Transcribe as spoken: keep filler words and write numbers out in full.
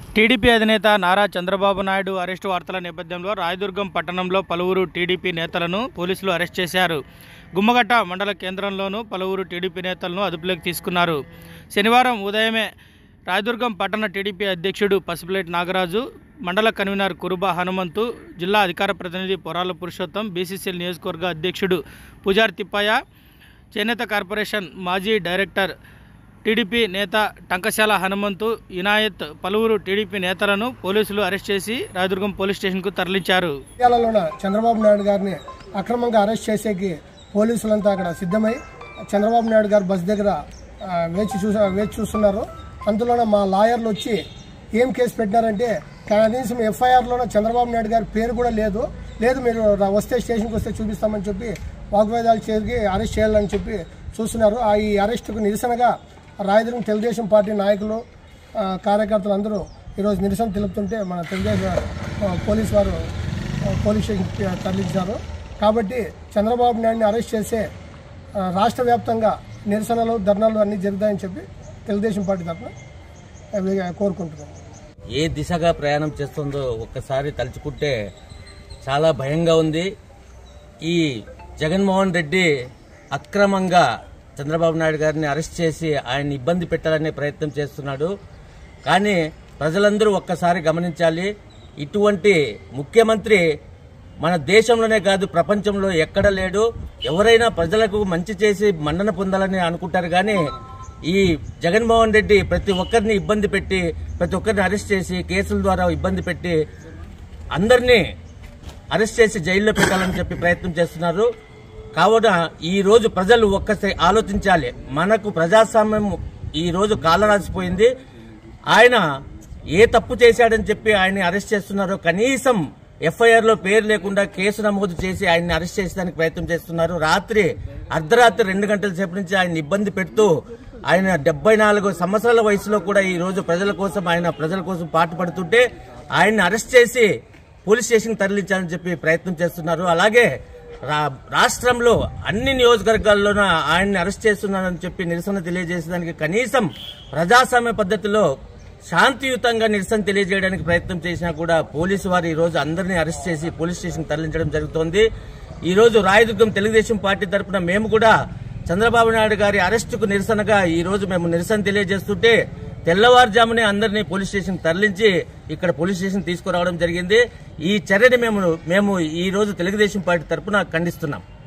TDP అధినేత Nara Chandrababu Naidu arrest వార్తల నేపథ్యంలో రాయదుర్గం పట్టణంలో పలువురు టీడీపీ నేతలను పోలీసులు అరెస్ట్ చేశారు. గుమ్మగట్ట మండల కేంద్రంలోనూ పలువురు టీడీపీ నేతలను అదుపులోకి తీసుకున్నారు. శనివారం ఉదయమే రాయదుర్గం పట్టణ టీడీపీ అధ్యక్షుడు పసుపులేటి నాగరాజు, మండల కన్వీనర్ కురుబా హనుమంతు, జిల్లా అధికార ప్రతినిధి పొరాల పురుషోత్తం, బీసీసీఎల్ నియోజకవర్గ అధ్యక్షుడు పూజారి తిప్పయ్య, చేనేత కార్పొరేషన్ మాజీ డైరెక్టర్ టీడీపీ నేత టంకశాల హనుమంతు, ఇనాయత్ పలువురు టీడీపీ నేతలను పోలీసులు అరెస్ట్ చేసి రాయదుర్గం పోలీస్ స్టేషన్కు తరలించారు. చంద్రబాబు నాయుడు గారిని అక్రమంగా అరెస్ట్ చేసేకి పోలీసులంతా అక్కడ సిద్ధమై చంద్రబాబు నాయుడు గారు బస్ దగ్గర వేచి చూ వేచి చూస్తున్నారు. అందులోనే మా లాయర్లు వచ్చి ఏం కేసు పెట్టినారంటే కనీసం ఎఫ్ఐఆర్లోనే చంద్రబాబు నాయుడు గారి పేరు కూడా లేదు లేదు మీరు వస్తే స్టేషన్కి వస్తే చూపిస్తామని చెప్పి వాగ్వేదాలు చేసి అరెస్ట్ చేయాలని చెప్పి చూస్తున్నారు. ఆ ఈ అరెస్టుకు నిరసనగా రాయదుర్గం తెలుగుదేశం పార్టీ నాయకులు కార్యకర్తలు అందరూ ఈరోజు నిరసన తెలుపుతుంటే మన తెలుగుదేశం పోలీసు వారు పోలీస్ స్టేషన్కి తరలించారు. కాబట్టి చంద్రబాబు నాయుడిని అరెస్ట్ చేసే రాష్ట్ర వ్యాప్తంగా నిరసనలు ధర్నాలు అన్నీ జరుగుతాయని చెప్పి తెలుగుదేశం పార్టీ తరఫున కోరుకుంటున్నాం. ఏ దిశగా ప్రయాణం చేస్తుందో ఒక్కసారి తలుచుకుంటే చాలా భయంగా ఉంది. ఈ జగన్మోహన్ రెడ్డి అక్రమంగా చంద్రబాబు నాయుడు గారిని అరెస్ట్ చేసి ఆయన్ని ఇబ్బంది పెట్టాలనే ప్రయత్నం చేస్తున్నాడు. కానీ ప్రజలందరూ ఒక్కసారి గమనించాలి, ఇటువంటి ముఖ్యమంత్రి మన దేశంలోనే కాదు ప్రపంచంలో ఎక్కడ లేడు. ఎవరైనా ప్రజలకు మంచి చేసి మన్నన పొందాలని అనుకుంటారు, కానీ ఈ జగన్మోహన్ రెడ్డి ప్రతి ఒక్కరిని ఇబ్బంది పెట్టి ప్రతి ఒక్కరిని అరెస్ట్ చేసి కేసుల ద్వారా ఇబ్బంది పెట్టి అందరినీ అరెస్ట్ చేసి జైల్లో పెట్టాలని చెప్పి ప్రయత్నం చేస్తున్నారు. కావున ఈ రోజు ప్రజలు ఒక్కసారి ఆలోచించాలి. మనకు ప్రజాస్వామ్యం ఈ రోజు కాలరాసిపోయింది. ఆయన ఏ తప్పు చేశాడని చెప్పి ఆయన్ని అరెస్ట్ చేస్తున్నారు. కనీసం ఎఫ్ఐఆర్ లో పేరు లేకుండా కేసు నమోదు చేసి ఆయన్ని అరెస్ట్ చేసేదానికి ప్రయత్నం చేస్తున్నారు. రాత్రి అర్ధరాత్రి రెండు గంటల సేపు నుంచి ఆయన ఇబ్బంది పెడుతూ ఆయన డెబ్బై నాలుగు సంవత్సరాల వయసులో కూడా ఈ రోజు ప్రజల కోసం ఆయన ప్రజల కోసం పాటుపడుతుంటే ఆయన్ని అరెస్ట్ చేసి పోలీస్ స్టేషన్ తరలించాలని చెప్పి ప్రయత్నం చేస్తున్నారు. అలాగే రాష్ట్రంలో అన్ని నియోజకవర్గాల్లోనూ ఆయన్ని అరెస్ట్ చేస్తున్నారని చెప్పి నిరసన తెలియజేసేదానికి కనీసం ప్రజాస్వామ్య పద్ధతిలో శాంతియుతంగా నిరసన తెలియజేయడానికి ప్రయత్నం చేసినా కూడా పోలీసు వారు ఈ రోజు అందరినీ అరెస్ట్ చేసి పోలీస్ స్టేషన్ తరలించడం జరుగుతోంది. ఈ రోజు రాయదుర్గం తెలుగుదేశం పార్టీ తరఫున మేము కూడా చంద్రబాబు నాయుడు గారి అరెస్టుకు నిరసనగా ఈ రోజు మేము నిరసన తెలియజేస్తుంటే తెల్లవారుజామునే అందరినీ పోలీస్ స్టేషన్ తరలించి ఇక్కడ పోలీస్ స్టేషన్ తీసుకురావడం జరిగింది. ఈ చర్యని మేము మేము ఈ రోజు తెలుగుదేశం పార్టీ తరఫున ఖండిస్తున్నాం.